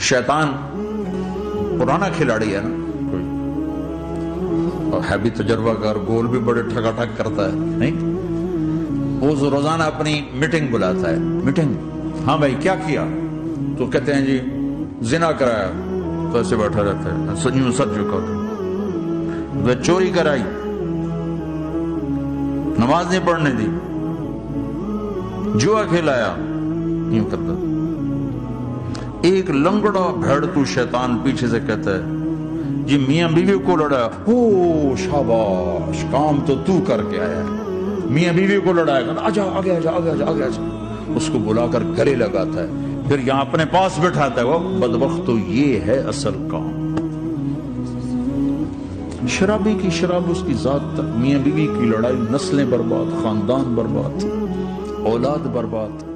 شیطان پرانا کھلاڑی ہے نا کوئی، اور ہے بھی تجربہ کار، گول بھی بڑے ٹھگا ٹھگ کرتا ہے، نہیں؟ وہ روزانہ اپنی میٹنگ بلاتا ہے، میٹنگ، ہاں بھائی کیا کیا؟ تو کہتے ہیں جی زنا کرایا، تو ایسے بیٹھا رہتا ہے یوں سر جھکا کے، چوری کرائی، نماز نہیں پڑھنے دی، جوا کھلایا، یوں کرتا۔ ایک لنگڑا بھیڑتو شیطان پیچھے سے کہتا ہے جی میاں بیوی کو لڑایا، او شاباش، کام تو تو کر کے آیا ہے، میاں بیوی کو لڑایا، آجا آگے آجا آگے آجا آگے آجا، اس کو بلا کر گلے لگاتا ہے، پھر یہاں اپنے پاس بٹھاتا ہے، وہ بدبخت تو یہ ہے اصل کام۔ شرابی کی شراب اس کی ذات تک، میاں بیوی کی لڑائی، نسلیں برباد، خاندان برباد، اولاد برباد۔